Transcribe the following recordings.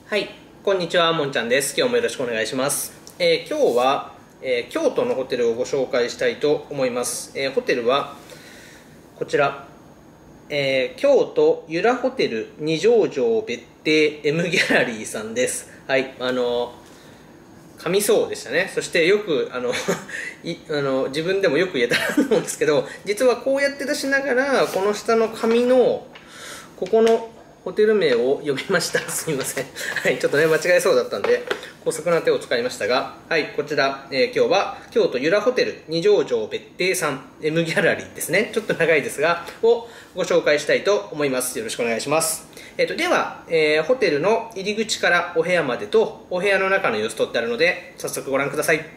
はい、こんにちは、もんちゃんです。今日もよろしくお願いします。今日は、京都のホテルをご紹介したいと思います。ホテルはこちら、京都ゆらホテル二条城別邸 M ギャラリーさんです。はい、噛みそうでしたね。そしてよく自分でもよく言えたと思うんですけど、実はこうやって出しながらこの下の紙のここのホテル名を呼びました。すみません。はい、ちょっとね、間違えそうだったんで、高速な手を使いましたが、はい、こちら、今日は京都ゆらホテル二条城別邸さん M ギャラリーですね。ちょっと長いですが、をご紹介したいと思います。よろしくお願いします。では、ホテルの入り口からお部屋までと、お部屋の中の様子撮ってあるので、早速ご覧ください。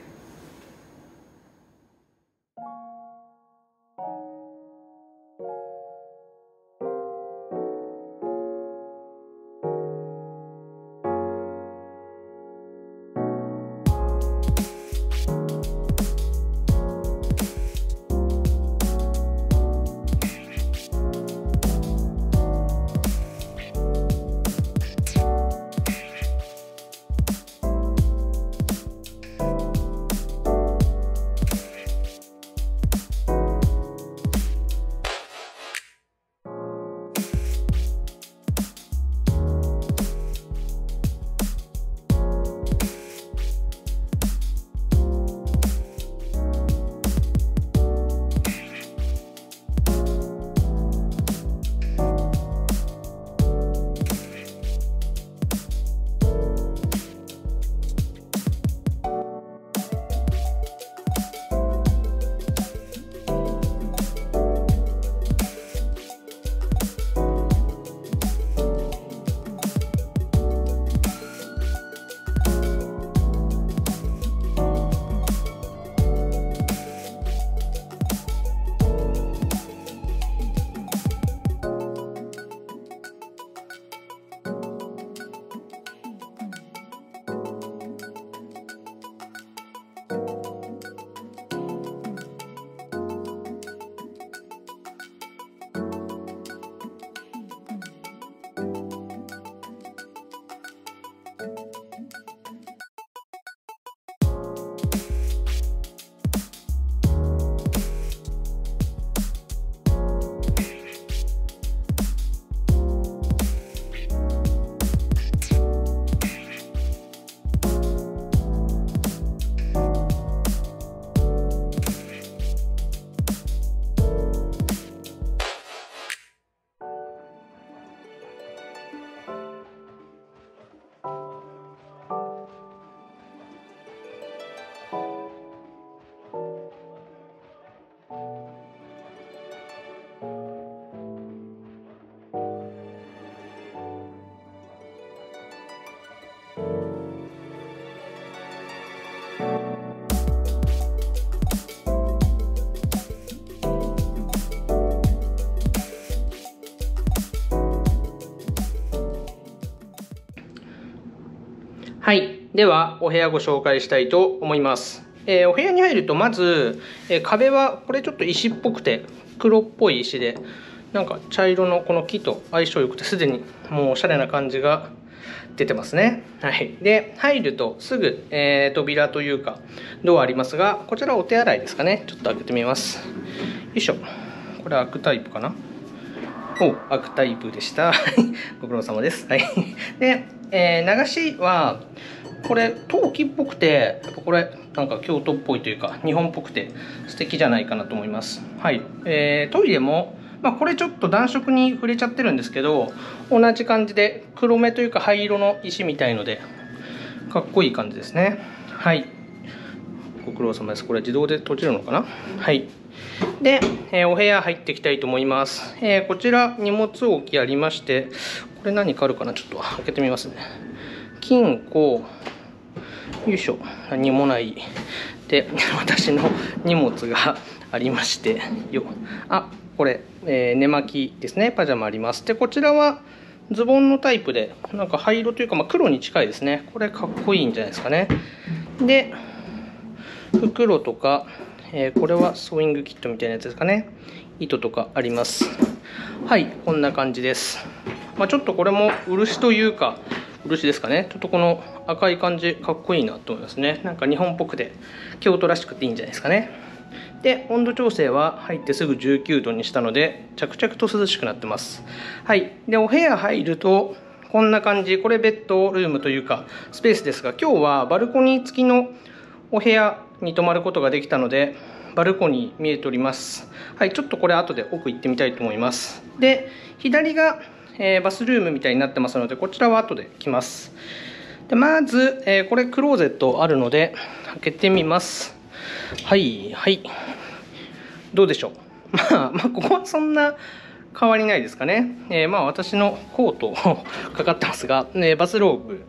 はい、ではお部屋ご紹介したいと思います。お部屋に入るとまず、壁はこれちょっと石っぽくて黒っぽい石で、なんか茶色のこの木と相性良くて、すでにもうおしゃれな感じが出てますね。はい、で入るとすぐ、扉というかドアありますが、こちらお手洗いですかね。ちょっと開けてみます。よいしょ。これ開くタイプかな。開くタイプでした。ご苦労様です。はい。で、流しはこれ陶器っぽくて、やっぱこれなんか京都っぽいというか日本っぽくて素敵じゃないかなと思います。はい。トイレも、これちょっと暖色に触れちゃってるんですけど、同じ感じで黒目というか灰色の石みたいのでかっこいい感じですね。はい。ご苦労様です。これ自動で閉じるのかな。はい。で、お部屋入っていきたいと思います。こちら荷物置きありまして、これ何かあるかな、ちょっと開けてみますね。金庫、よいしょ、何もない。で、私の荷物がありまして、これ、寝巻きですね。パジャマあります。で、こちらはズボンのタイプで、なんか灰色というか、黒に近いですね。これかっこいいんじゃないですかね。で、袋とか、これはソーイングキットみたいなやつですかね。糸とかあります。はい、こんな感じです。ちょっとこれも漆というか漆ですかね。ちょっとこの赤い感じかっこいいなと思いますね。なんか日本っぽくて京都らしくていいんじゃないですかね。で温度調整は入ってすぐ19度にしたので着々と涼しくなってます。はい。でお部屋入るとこんな感じ。これベッドルームというかスペースですが、今日はバルコニー付きのお部屋に泊まることができたのでバルコニー見えております。はい。ちょっとこれ後で奥行ってみたいと思います。で左がバスルームみたいになってますので、こちらは後で来ます。でまず、これクローゼットあるので開けてみます。はいはい。どうでしょう。まあここはそんな変わりないですかね。まあ私のコートかかってますが、バスローブ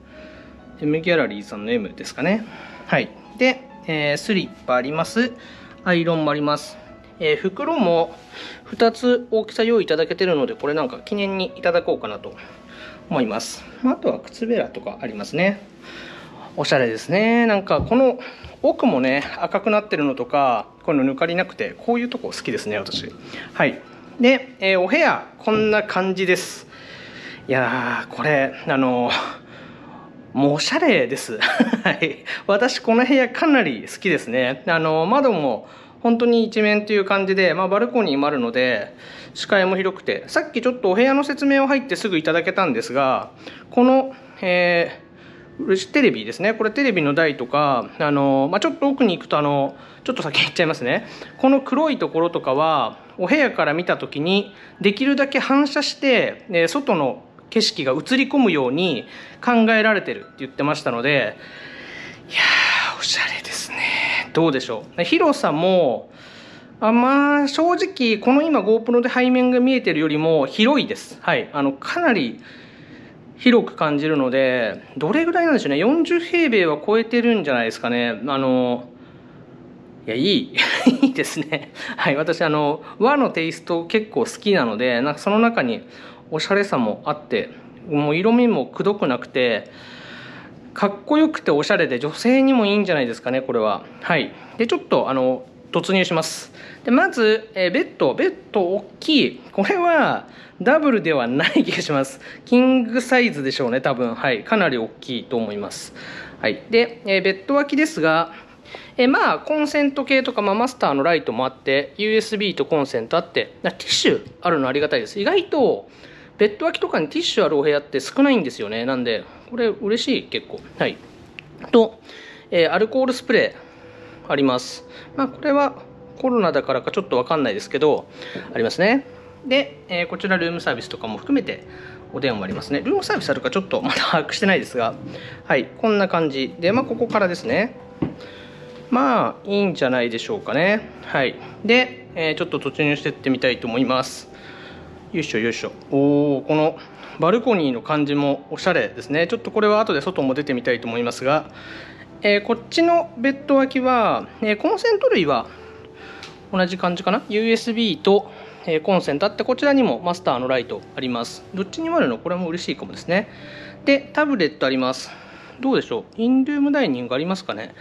M ギャラリーさんの M ですかね。はい。で、スリッパあります。アイロンもあります。袋も2つ大きさ用意いただけてるので、これなんか記念にいただこうかなと思います。あとは靴べらとかありますね。おしゃれですね。なんかこの奥もね赤くなってるのとか、こういうの抜かりなくてこういうとこ好きですね私。はい。で、お部屋こんな感じです。いやーこれもうおしゃれです。はい。私この部屋かなり好きですね。窓も本当に一面という感じで、バルコニーもあるので視界も広くて、さっきちょっとお部屋の説明を入ってすぐいただけたんですが、この、テレビですね。これテレビの台とか、ちょっと奥に行くとちょっと先に行っちゃいますね。この黒いところとかはお部屋から見た時にできるだけ反射して外の景色が映り込むように考えられてるって言ってましたので、いやーおしゃれですね。どうでしょう。広さも正直この今 GoPro で背面が見えてるよりも広いです。はい。かなり広く感じるので、どれぐらいなんでしょうね。40平米は超えてるんじゃないですかね。いや、いいいいですね。はい。私和のテイスト結構好きなので、なんかその中におしゃれさもあって、もう色味もくどくなくてかっこよくておしゃれで、女性にもいいんじゃないですかねこれは。はい。でちょっと突入します。でまず、ベッド大きい。これはダブルではない気がします。キングサイズでしょうね多分。はい。かなり大きいと思います。はい。で、ベッド脇ですが、コンセント系とか、マスターのライトもあって USB とコンセントあって、ティッシュあるのありがたいです。意外とベッド脇とかにティッシュあるお部屋って少ないんですよね。なんでこれ嬉しい結構。はい。と、アルコールスプレーあります。これはコロナだからかちょっと分かんないですけどありますね。で、こちらルームサービスとかも含めてお電話ありますね。ルームサービスあるかちょっとまだ把握してないですが、はい、こんな感じで、ここからですね。いいんじゃないでしょうかね。はい。で、ちょっと突入していってみたいと思います。よいしょよいしょ。このバルコニーの感じもおしゃれですね。ちょっとこれは後で外も出てみたいと思いますが、こっちのベッド脇は、コンセント類は同じ感じかな。 USB と、コンセントあって、こちらにもマスターのライトあります。どっちにもあるのこれも嬉しいかもですね。でタブレットあります。どうでしょう。インルームダイニングありますかね。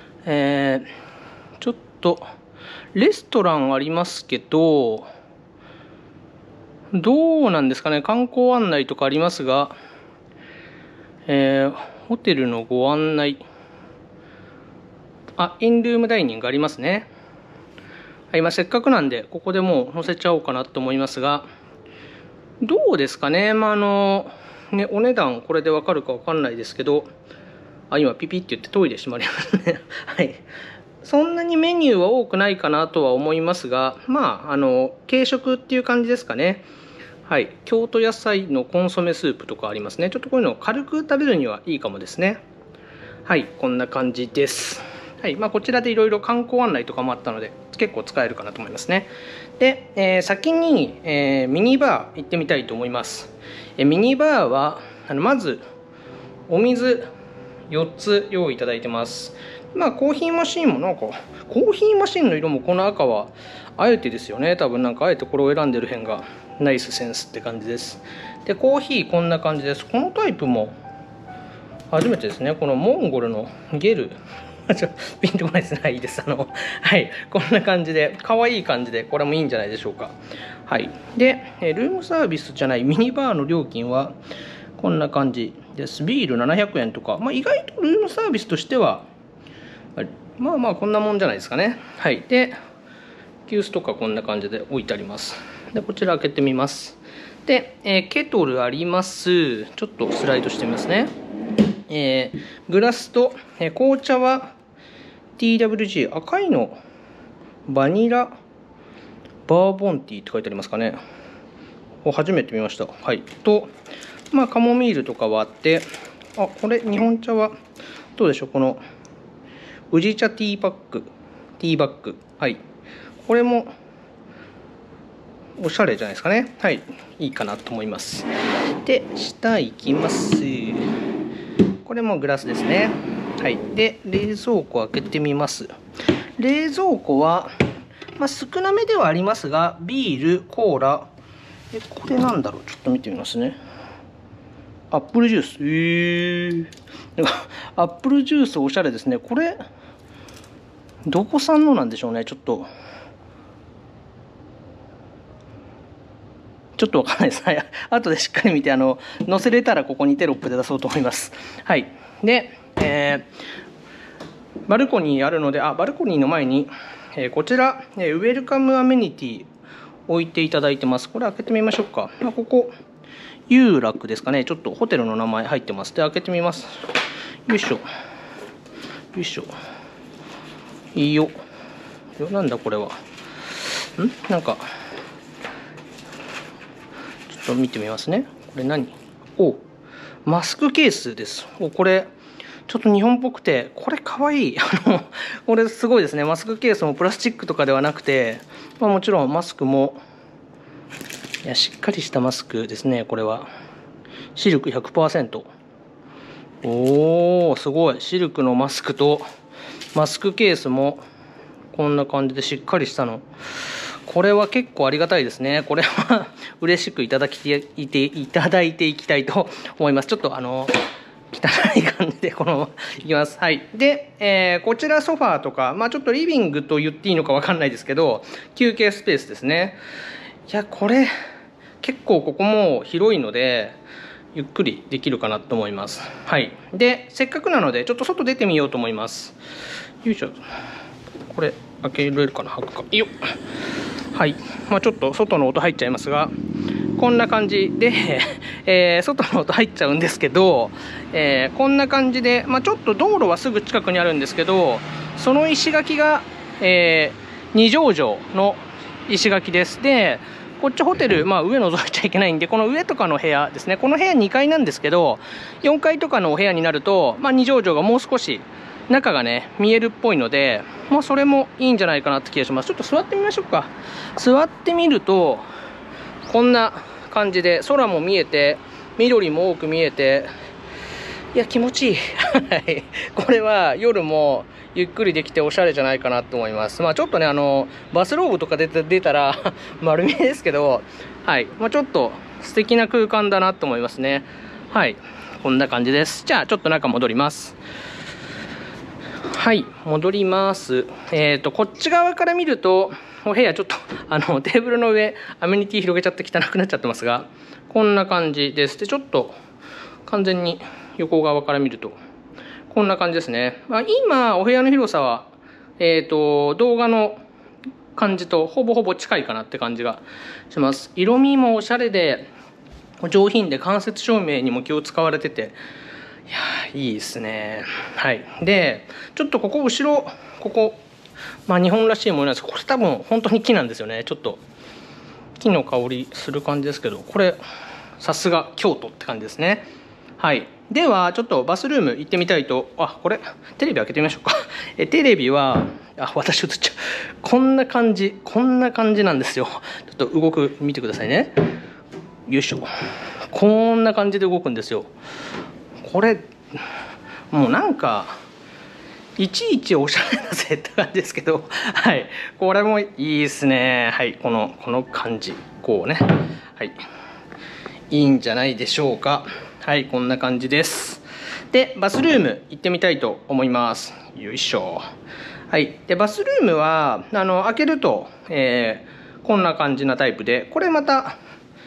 ちょっとレストランありますけどどうなんですかね。観光案内とかありますが、ホテルのご案内、インルームダイニングありますね。今せっかくなんでここでもう載せちゃおうかなと思いますが、どうですかね。お値段これでわかるかわかんないですけど、今ピピって言ってトイレ閉まりますね。はい。そんなにメニューは多くないかなとは思いますが、軽食っていう感じですかね。はい。京都野菜のコンソメスープとかありますね。ちょっとこういうのを軽く食べるにはいいかもですね。はい。こんな感じです。はい。こちらでいろいろ観光案内とかもあったので、結構使えるかなと思いますね。で、先に、ミニバー行ってみたいと思います。ミニバーは、まず、お水4つ用意いただいてます。コーヒーマシンもコーヒーマシンの色もこの赤はあえてですよね。多分あえてこれを選んでる辺がナイスセンスって感じです。でコーヒーこんな感じです。このタイプも初めてですね。このモンゴルのゲルピンとこないですね。いいです。はい、こんな感じで可愛い感じで、これもいいんじゃないでしょうか。はい。でルームサービスじゃないミニバーの料金はこんな感じです。ビール700円とか、意外とルームサービスとしてはまあこんなもんじゃないですかね。はい。で急須とかこんな感じで置いてあります。でこちら開けてみます。で、ケトルあります。ちょっとスライドしてみますね。グラスと、紅茶は TWG 赤いのバニラバーボンティーって書いてありますかね。初めて見ました。はい。とカモミールとかはあって、これ日本茶はどうでしょう。この宇治茶ティーバッグ、はい、これもおしゃれじゃないですかね。はい、いいかなと思います。で下いきます。これもグラスですね。はい。で冷蔵庫開けてみます。冷蔵庫は、少なめではありますが、ビールコーラ、これなんだろう、ちょっと見てみますね。アップルジュース。アップルジュースおしゃれですね。これどこ産のなんでしょうね。ちょっとわかんないです。はい。後でしっかり見て載せれたらここにテロップで出そうと思います。はい。で、バルコニーあるので、バルコニーの前に、こちら、ウェルカムアメニティ置いていただいてます。これ開けてみましょうか。ここ遊楽ですかね。ちょっとホテルの名前入ってます。で開けてみます。よいしょよいしょ。いいよ。なんだこれは。なんかちょっと見てみますね。これ何？マスクケースです。これちょっと日本っぽくて、これかわいい。これすごいですね。マスクケースもプラスチックとかではなくて、もちろんマスクもしっかりしたマスクですね。これはシルク 100%。すごい。シルクのマスクとマスクケースもこんな感じでしっかりしたの。これは結構ありがたいですね。これは嬉しくいただいていきたいと思います。ちょっと汚い感じでこのままいきます。はい。で、こちらソファーとか、ちょっとリビングと言っていいのか分かんないですけど、休憩スペースですね。いや、これ結構ここも広いのでゆっくりできるかなと思います。はい。でせっかくなのでちょっと外出てみようと思います。よいしょ。これ開けれるかな。開くか。よっ。はい。ちょっと外の音入っちゃいますが、こんな感じで、外の音入っちゃうんですけど、こんな感じで、ちょっと道路はすぐ近くにあるんですけど、その石垣が、二条城の石垣です。でこっちホテル、上覗いちゃいけないんで、この上とかの部屋ですね。この部屋2階なんですけど、4階とかのお部屋になると、二条城がもう少し中がね見えるっぽいので、それもいいんじゃないかなって気がします。ちょっと座ってみましょうか。座ってみるとこんな感じで空も見えて緑も多く見えて、いや気持ちいい。これは夜もゆっくりできておしゃれじゃないかなと思います。ちょっとねバスローブとか出たら丸見えですけど、はい、ちょっと素敵な空間だなと思いますね。はい、こんな感じです。じゃあちょっと中戻ります。はい、戻ります。こっち側から見るとお部屋ちょっとテーブルの上アメニティ広げちゃって汚くなっちゃってますが、こんな感じです。でちょっと完全に横側から見るとこんな感じですね。今お部屋の広さは動画の感じとほぼほぼ近いかなって感じがします。色味もおしゃれで上品で、間接照明にも気を使われてて、いやいいですね。はい。でちょっとここ後ろここ日本らしいものなんですけど、これ多分本当に木なんですよね。ちょっと木の香りする感じですけど、これさすが京都って感じですね。はい。ではちょっとバスルーム行ってみたいと。これテレビ開けてみましょうか。テレビは私映っちゃう。こんな感じなんですよ。ちょっと動く見てくださいね。よいしょ。こんな感じで動くんですよ。これもうなんかいちいちおしゃれなぜって感じですけど、はい、これもいいですね。はい、この感じこうね、はい、いいんじゃないでしょうか。はい、こんな感じです。でバスルーム行ってみたいと思います。よいしょ。はい。でバスルームは開けると、こんな感じなタイプで、これまた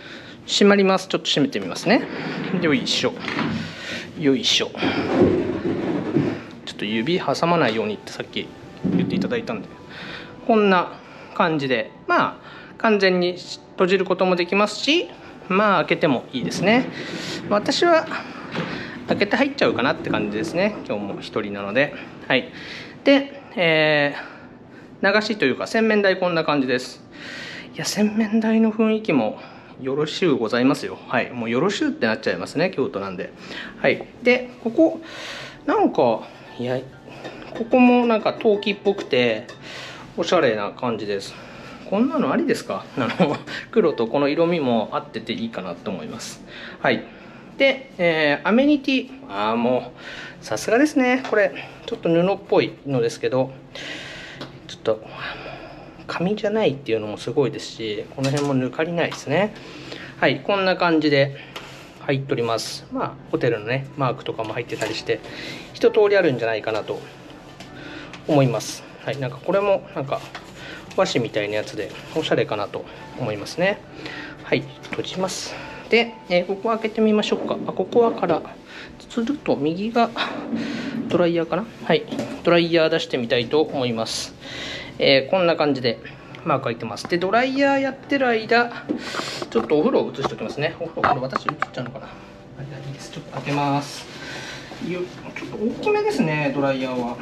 閉まります。ちょっと閉めてみますね。よいしょよいしょ。ちょっと指挟まないようにってさっき言っていただいたんで、こんな感じでまあ完全に閉じることもできますし、まあ開けてもいいですね。私は開けて入っちゃうかなって感じですね。今日も一人なので。はい。で、流しというか洗面台こんな感じです。いや、洗面台の雰囲気もよろしゅうございますよ。はい。もうよろしゅうってなっちゃいますね、京都なんで。はい。で、ここなんか、いや、ここもなんか陶器っぽくておしゃれな感じです。こんなのありですか？黒とこの色味も合ってていいかなと思います。はい。で、アメニティ、もうさすがですね。これちょっと布っぽいのですけど、ちょっと紙じゃないっていうのもすごいですし、この辺も抜かりないですね。はい、こんな感じで入っております。まあホテルのねマークとかも入ってたりして一通りあるんじゃないかなと思います。はい、なんかこれもなんか和紙みたいなやつでおしゃれかなと思いますね。はい、閉じます。で、ここ開けてみましょうか。ここはからすると右がドライヤーかな。はい、ドライヤー出してみたいと思います。こんな感じでマーク開いてます。で、ドライヤーやってる間ちょっとお風呂を移しておきますね。お風呂、これ私映っちゃうのかな。はい、いいです。ちょっと開けます。ちょっと大きめですね、ドライヤーは。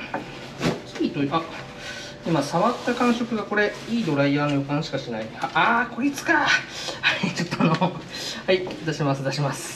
今触った感触がこれいいドライヤーの予感しかしない。こいつか。はい、ちょっとはい出します。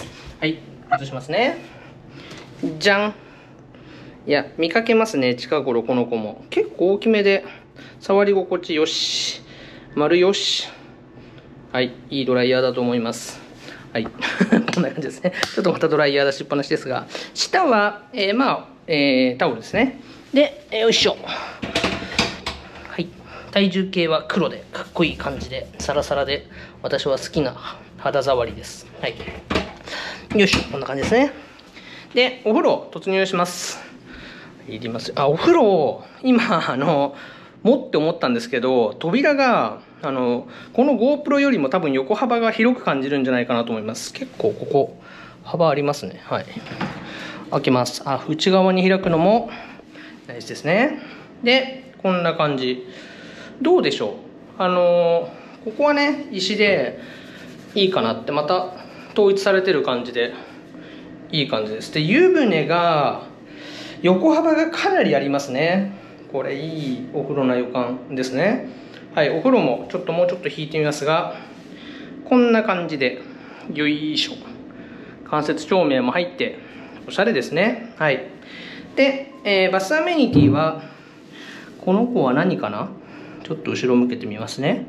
はい、移しますね。じゃん。いや、見かけますね、近頃この子も結構大きめで触り心地よし、丸よし。はい、いいドライヤーだと思います。はい、こんな感じですね。ちょっとまたドライヤー出しっぱなしですが、下は、タオルですね。で、よいしょ。はい、体重計は黒でかっこいい感じでサラサラで私は好きな肌触りです。はい、よいしょ、こんな感じですね。で、お風呂突入します。いります。お風呂今持って思ったんですけど、扉がこの GoPro よりも多分横幅が広く感じるんじゃないかなと思います。結構ここ幅ありますね。はい、開けます。内側に開くのも大事ですね。で、こんな感じ。どうでしょう。ここはね石でいいかなって、また統一されてる感じでいい感じです。で、湯船が横幅がかなりありますね。これいいお風呂な予感ですね。はい、お風呂ももうちょっと引いてみますが、こんな感じでよいしょ。間接照明も入っておしゃれですね。はい。で、バスアメニティはこの子は何かな。ちょっと後ろ向けてみますね。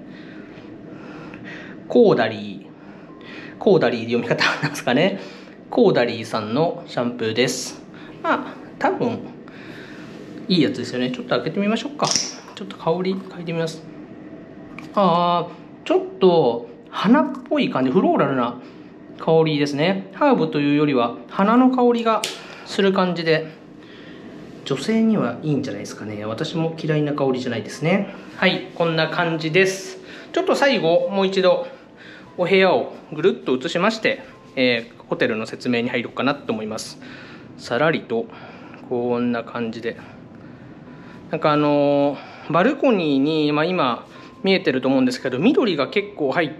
コーダリーで読み方なんですかね。コーダリーさんのシャンプーです。多分いいやつですよね。ちょっと開けてみましょうか。ちょっと香り嗅いでみます。ちょっと花っぽい感じ、フローラルな香りですね。ハーブというよりは花の香りがする感じで、女性にはいいんじゃないですかね。私も嫌いな香りじゃないですね。はい、こんな感じです。ちょっと最後もう一度お部屋をぐるっと移しまして、ホテルの説明に入ろうかなと思います。さらりとこんな感じで、なんかバルコニーに、今見えてると思うんですけど、緑が結構入って、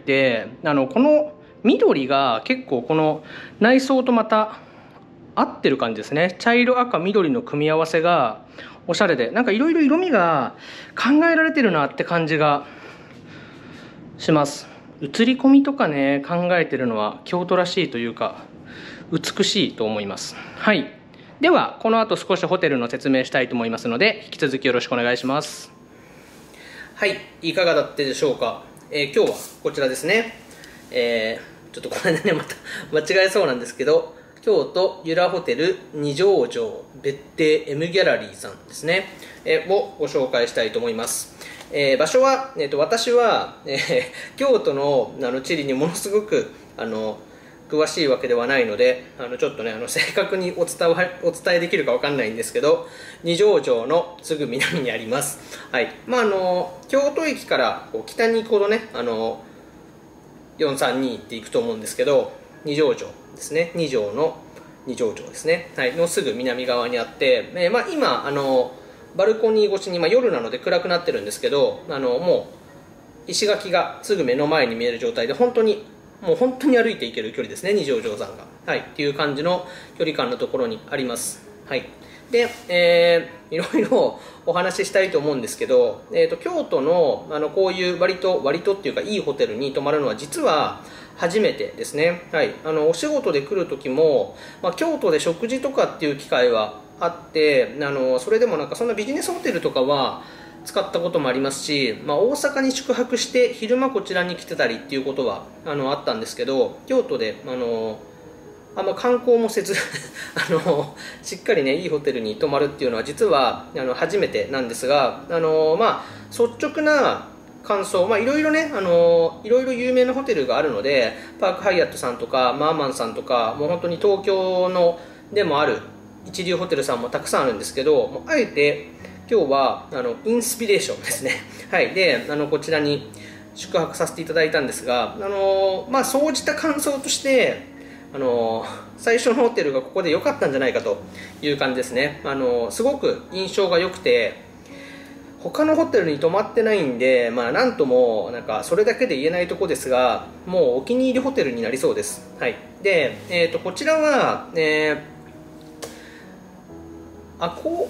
この緑が結構この内装とまた合ってる感じですね。茶色赤緑の組み合わせがおしゃれで、なんかいろいろ色味が考えられてるなって感じがします。映り込みとかね考えてるのは京都らしいというか美しいと思います。はい、ではこの後少しホテルの説明したいと思いますので、引き続きよろしくお願いします。はい、いかがだったでしょうか。今日はこちらですね。ちょっとこれねまた間違えそうなんですけど、京都由良ホテル二条城別邸 M ギャラリーさんですね、をご紹介したいと思います。場所は、私は、京都の地理にものすごく詳しいわけではないので、ちょっとね正確にお伝えできるか分かんないんですけど、二条城のすぐ南にあります。はい、京都駅から北に行くほどね 432っていくと思うんですけど、二条城ですね、二条の二条城ですね、はい、のすぐ南側にあって、今バルコニー越しに、夜なので暗くなってるんですけど、もう石垣がすぐ目の前に見える状態で、本当に歩いていける距離ですね、二条城山が、はい、っていう感じの距離感のところにあります。はい、で、いろいろお話ししたいと思うんですけど、京都のこういう割とっていうかいいホテルに泊まるのは実は初めてですね。はい、お仕事で来る時も、京都で食事とかっていう機会はあって、それでもなんかそんなビジネスホテルとかは使ったこともありますし、大阪に宿泊して昼間こちらに来てたりっていうことはあったんですけど、京都であんま観光もせずしっかりねいいホテルに泊まるっていうのは実は初めてなんですが、率直な感想、いろいろねいろいろ有名なホテルがあるので、パークハイアットさんとかマーマンさんとか、もう本当に東京のでもある一流ホテルさんもたくさんあるんですけど、もうあえて今日はインスピレーションですねはいでこちらに宿泊させていただいたんですが、総じた感想として最初のホテルがここで良かったんじゃないかという感じですね。すごく印象が良くて、他のホテルに泊まってないんで、なんともなんかそれだけで言えないとこですが、もうお気に入りホテルになりそうです。はい、で、こちらは、アコ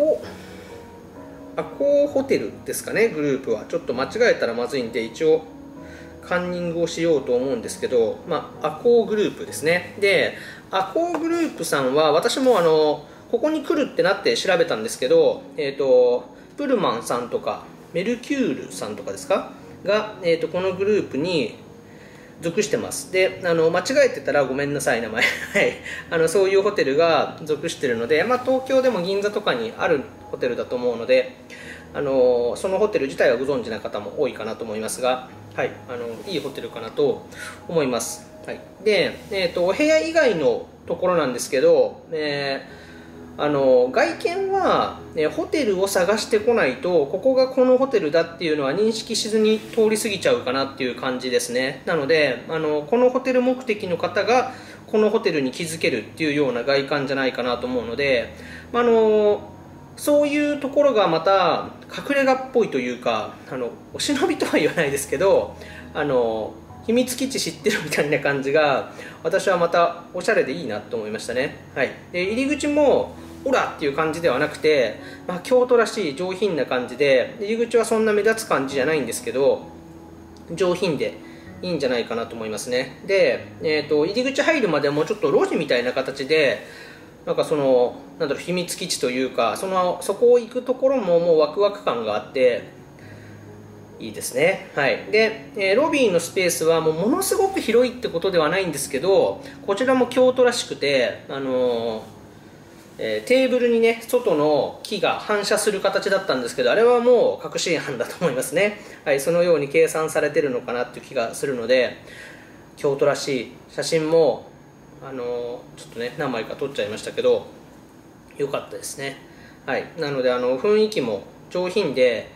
ーホテルですかね、グループは。ちょっと間違えたらまずいんで一応カンニングをしようと思うんですけど、アコーグループですね。で、アコーグループさんは私もここに来るってなって調べたんですけど、プルマンさんとかメルキュールさんとかですかが、このグループに属してます。で、間違えてたらごめんなさい、名前はいそういうホテルが属してるので、東京でも銀座とかにあるホテルだと思うので、そのホテル自体はご存知な方も多いかなと思いますが、はい、いいホテルかなと思います。はい、で、お部屋以外のところなんですけど、外見は、ホテルを探してこないとここがこのホテルだっていうのは認識しずに通り過ぎちゃうかなっていう感じですね。なのでこのホテル目的の方がこのホテルに気づけるっていうような外観じゃないかなと思うので、そういうところがまた隠れ家っぽいというか、お忍びとは言わないですけど秘密基地知ってるみたいな感じが私はまたおしゃれでいいなと思いましたね。はい、で入り口もオラっていう感じではなくて、京都らしい上品な感じで、入り口はそんな目立つ感じじゃないんですけど上品でいいんじゃないかなと思いますね。で、入り口入るまでもちょっと路地みたいな形でなんか秘密基地というかそこを行くところももうワクワク感があっていいですね。はい、で、ロビーのスペースはものすごく広いってことではないんですけど、こちらも京都らしくて、テーブルにね外の木が反射する形だったんですけど、あれはもう確信犯だと思いますね。はい、そのように計算されてるのかなっていう気がするので、京都らしい写真もちょっとね何枚か撮っちゃいましたけど良かったですね。はい、なので雰囲気も上品で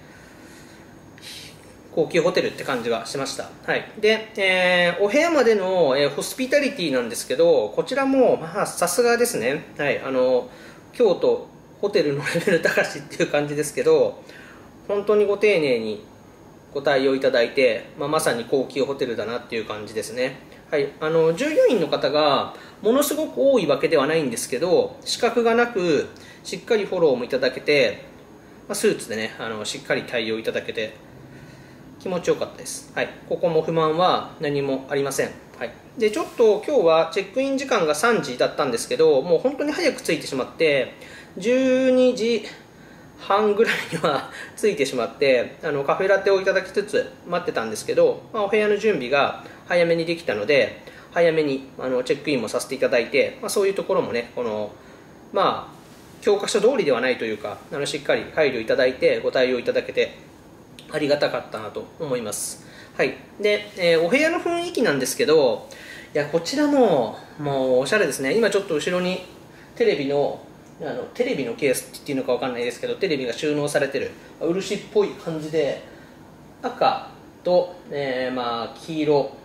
高級ホテルって感じがしました。はい、で、お部屋までの、ホスピタリティなんですけど、こちらもさすがですね。はい、京都ホテルのレベル高しっていう感じですけど、本当にご丁寧にご対応いただいて、まさに高級ホテルだなっていう感じですね。はい、従業員の方がものすごく多いわけではないんですけど、資格がなくしっかりフォローもいただけて、スーツでねしっかり対応いただけて気持ちよかったです。はい、ここも不満は何もありません。はい、でちょっと今日はチェックイン時間が3時だったんですけど、もう本当に早く着いてしまって12時半ぐらいには着いてしまって、カフェラテをいただきつつ待ってたんですけど、お部屋の準備が早めにできたので早めにチェックインもさせていただいて、そういうところもね教科書通りではないというかしっかり配慮いただいてご対応いただけてありがたかったなと思います。はい、で、お部屋の雰囲気なんですけど、こちらももうおしゃれですね。今ちょっと後ろにテレビのケースっていうのかわかんないですけど、テレビが収納されてる漆っぽい感じで赤と、黄色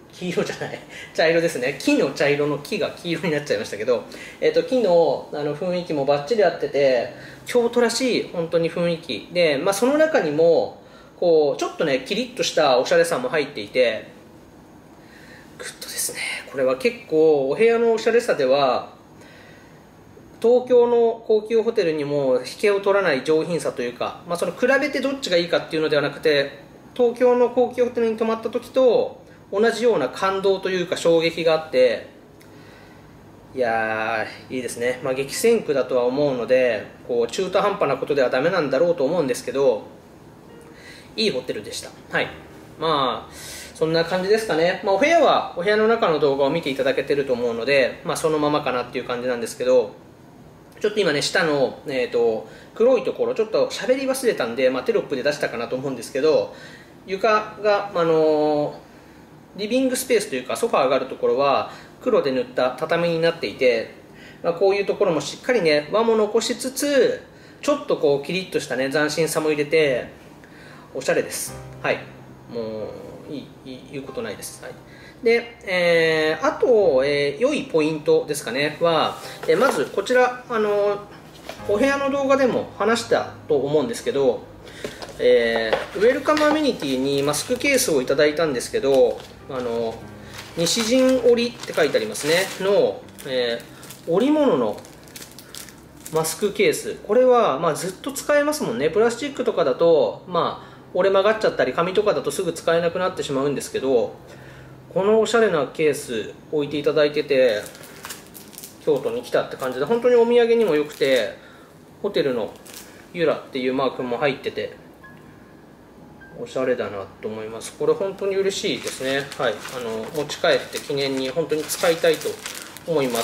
黄色じゃない茶色ですね。木の茶色の木が黄色になっちゃいましたけど、木の雰囲気もバッチリ合ってて、京都らしい本当に雰囲気で、その中にもこうちょっとねキリッとしたおしゃれさも入っていてグッドですね。これは結構お部屋のおしゃれさでは東京の高級ホテルにも引けを取らない上品さというか、その比べてどっちがいいかっていうのではなくて、東京の高級ホテルに泊まった時と同じような感動というか衝撃があって、いやーいいですね。激戦区だとは思うので、こう中途半端なことではダメなんだろうと思うんですけど、いいホテルでした。はい、そんな感じですかね。お部屋はお部屋の中の動画を見ていただけてると思うので、そのままかなっていう感じなんですけど、ちょっと今ね下の、黒いところちょっと喋り忘れたんで、テロップで出したかなと思うんですけど、床が、リビングスペースというかソファーがあるところは黒で塗った畳になっていて、こういうところもしっかりね和も残しつつ、ちょっとこうキリッとしたね斬新さも入れておしゃれです。はい、もう言うことないです。はい、で、あと、良いポイントですかねは、まずこちらお部屋の動画でも話したと思うんですけど、ウェルカムアメニティにマスクケースをいただいたんですけど、西陣織って書いてありますねの、織物のマスクケース。これは、ずっと使えますもんね。プラスチックとかだと、折れ曲がっちゃったり紙とかだとすぐ使えなくなってしまうんですけど、このおしゃれなケース置いていただいてて、京都に来たって感じで、本当にお土産にも良くて、ホテルのユラっていうマークも入ってておしゃれだなと思います。これ本当に嬉しいですね。はい、持ち帰って記念に本当に使いたいと思います。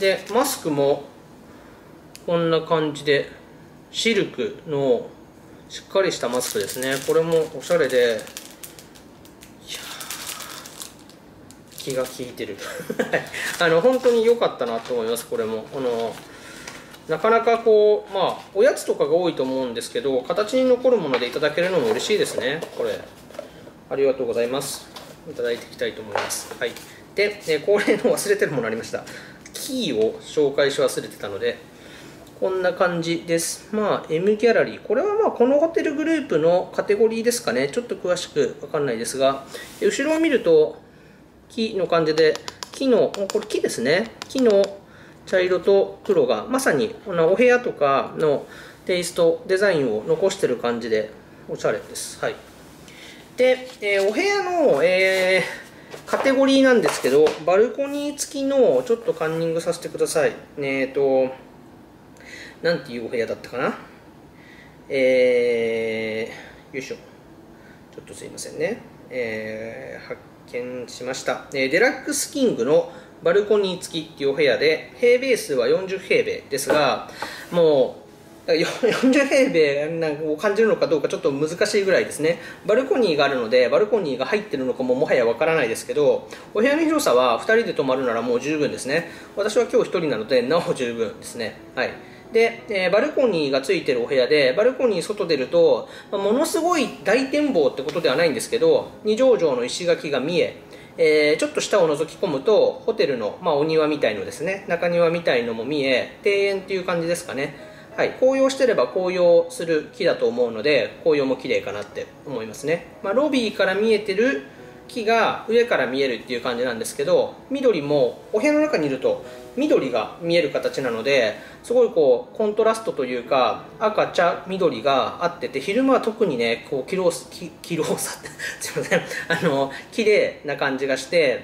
でマスクもこんな感じでシルクのしっかりしたマスクですね。これもおしゃれで、いや気が利いてる本当に良かったなと思います。これもなかなかこうおやつとかが多いと思うんですけど、形に残るものでいただけるのも嬉しいですね。これありがとうございます。いただいていきたいと思います。はい、で、恒例の忘れてるものありました。キーを紹介し忘れてたので、こんな感じです。M ギャラリー。これはこのホテルグループのカテゴリーですかね。ちょっと詳しくわかんないですが、後ろを見ると木の感じで、これ木ですね。木の茶色と黒がまさにお部屋とかのテイスト、デザインを残してる感じでおしゃれです。はい、で、お部屋の、カテゴリーなんですけど、バルコニー付きのちょっとカンニングさせてください。なんていうお部屋だったかな。よいしょ。ちょっとすいませんね。発見しました。デラックスキングのバルコニー付きっていうお部屋で、平米数は40平米ですが、もう40平米を感じるのかどうかちょっと難しいぐらいですね。バルコニーがあるので、バルコニーが入ってるのかももはやわからないですけど、お部屋の広さは2人で泊まるならもう十分ですね。私は今日1人なので、なお十分ですね。はい。で、バルコニーがついてるお部屋で、バルコニー外出ると、ものすごい大展望ってことではないんですけど、二条城の石垣が見え、ちょっと下を覗き込むとホテルの、お庭みたいのですね、中庭みたいのも見え、庭園っていう感じですかね。はい、紅葉してれば紅葉する木だと思うので、紅葉も綺麗かなって思いますね。ロビーから見えてる木が上から見えるっていう感じなんですけど、緑もお部屋の中にいると緑が見える形なので、すごいこうコントラストというか、赤茶緑があってて、昼間は特にねこう黄色さってすいません綺麗な感じがして、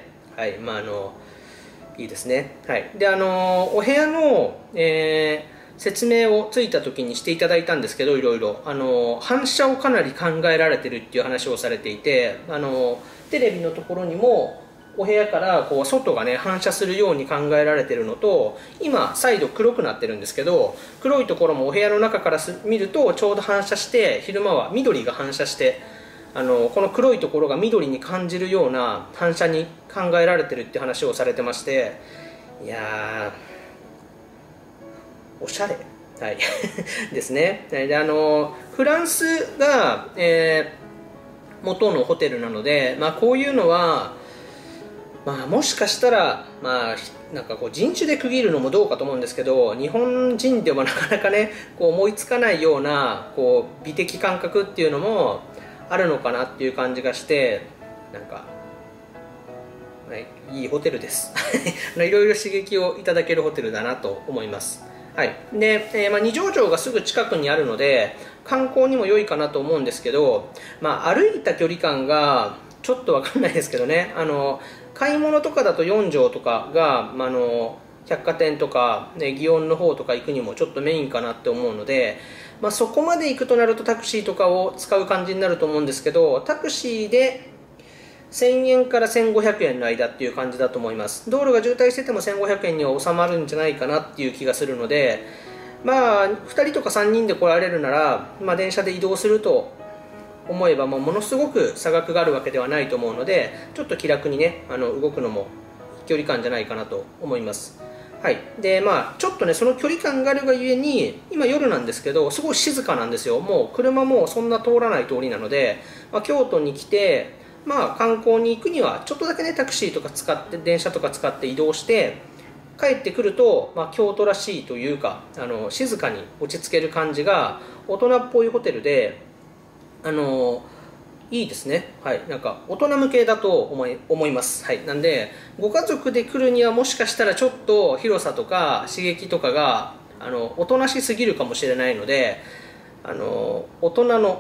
はい、いいですね。はい、でお部屋の、説明をついた時にしていただいたんですけど、いろいろ反射をかなり考えられてるっていう話をされていて、テレビのところにもお部屋からこう外がね反射するように考えられてるのと、今再度黒くなってるんですけど、黒いところもお部屋の中から見るとちょうど反射して、昼間は緑が反射して、この黒いところが緑に感じるような反射に考えられてるって話をされてまして、いやーおしゃれ、はいですね。でフランスが、元のホテルなので、こういうのはもしかしたら、なんかこう人種で区切るのもどうかと思うんですけど、日本人でもなかなかねこう思いつかないようなこう美的感覚っていうのもあるのかなっていう感じがして、なんか、いいホテルですいろいろ刺激をいただけるホテルだなと思います。はい。で、二条城がすぐ近くにあるので観光にも良いかなと思うんですけど、歩いた距離感がちょっと分かんないですけどね、買い物とかだと4条とかが、百貨店とか、祇園の方とか行くにもちょっとメインかなって思うので、そこまで行くとなるとタクシーとかを使う感じになると思うんですけど、タクシーで1000円から1500円の間っていう感じだと思います。道路が渋滞してても1500円には収まるんじゃないかなっていう気がするので、2人とか3人で来られるなら、電車で移動すると思えばものすごく差額があるわけではないと思うので、ちょっと気楽にね動くのも距離感じゃないかなと思います。はい。でちょっとねその距離感があるがゆえに今夜なんですけどすごい静かなんですよ。もう車もそんな通らない通りなので、京都に来て観光に行くにはちょっとだけねタクシーとか使って電車とか使って移動して帰ってくると、京都らしいというか静かに落ち着ける感じが大人っぽいホテルでいいですね。はい、なんか大人向けだと思います。はい、なんでご家族で来るにはもしかしたらちょっと広さとか刺激とかがおとなしすぎるかもしれないので、大人の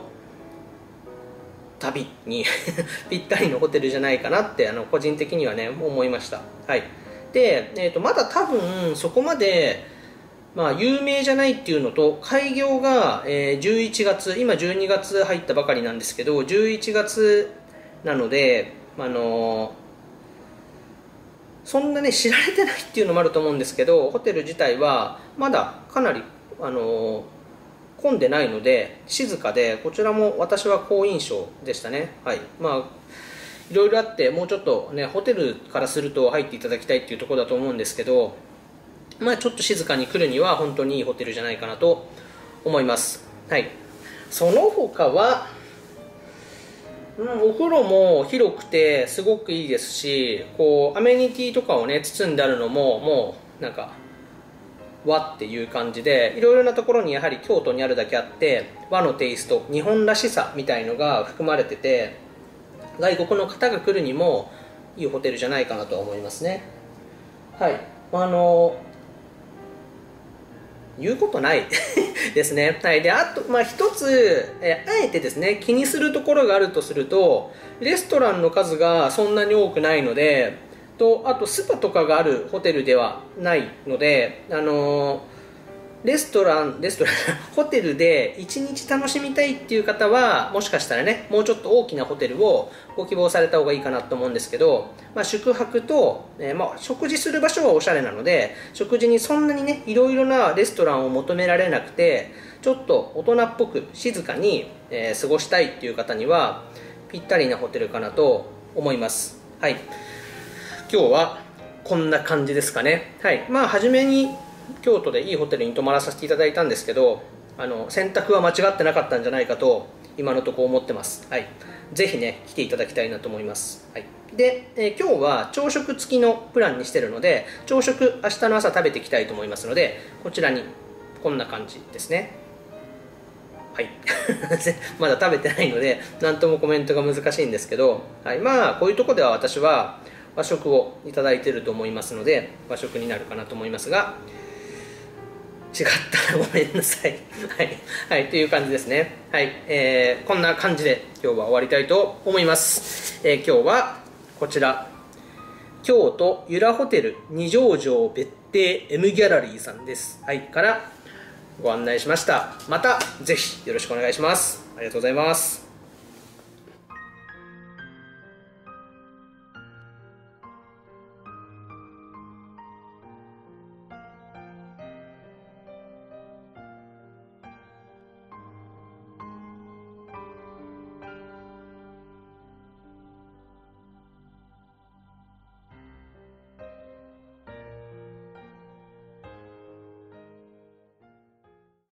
旅にぴったりのホテルじゃないかなって個人的にはね思いました。はい。で、まだ多分そこまで有名じゃないっていうのと、開業が11月、今12月入ったばかりなんですけど、11月なのでそんなね知られてないっていうのもあると思うんですけど、ホテル自体はまだかなり混んでないので静かで、こちらも私は好印象でしたね。はい。いろいろあってもうちょっとねホテルからすると入っていただきたいっていうところだと思うんですけど、ちょっと静かに来るには本当にいいホテルじゃないかなと思います。はい。その他は、お風呂も広くてすごくいいですし、こうアメニティとかをね包んであるのももうなんか和っていう感じで、いろいろなところにやはり京都にあるだけあって和のテイスト、日本らしさみたいのが含まれてて、外国の方が来るにもいいホテルじゃないかなと思いますね。はい。言うことないですね。はい。で、あと、一つ、あえてですね、気にするところがあるとすると、レストランの数がそんなに多くないので、あとスパとかがあるホテルではないので、レストランホテルで1日楽しみたいっていう方はもしかしたらねもうちょっと大きなホテルをご希望された方がいいかなと思うんですけど、宿泊と、食事する場所はおしゃれなので、食事にそんなにねいろいろなレストランを求められなくて、ちょっと大人っぽく静かに、過ごしたいっていう方にはぴったりなホテルかなと思います。はい。今日はこんな感じですかね。はい。初めに京都でいいホテルに泊まらさせていただいたんですけど、選択は間違ってなかったんじゃないかと今のところ思ってます。はい。ぜひね来ていただきたいなと思います。はい。で、今日は朝食付きのプランにしてるので、朝食明日の朝食べていきたいと思いますので、こちらにこんな感じですね。はいまだ食べてないので何ともコメントが難しいんですけど、はい、こういうとこでは私は和食をいただいていると思いますので和食になるかなと思いますが、違ったらごめんなさいはい、はい、という感じですね。はい、こんな感じで今日は終わりたいと思います。今日はこちら京都由良ホテル二条城別邸 M ギャラリーさんです、はい、からご案内しました。またぜひよろしくお願いします。ありがとうございます。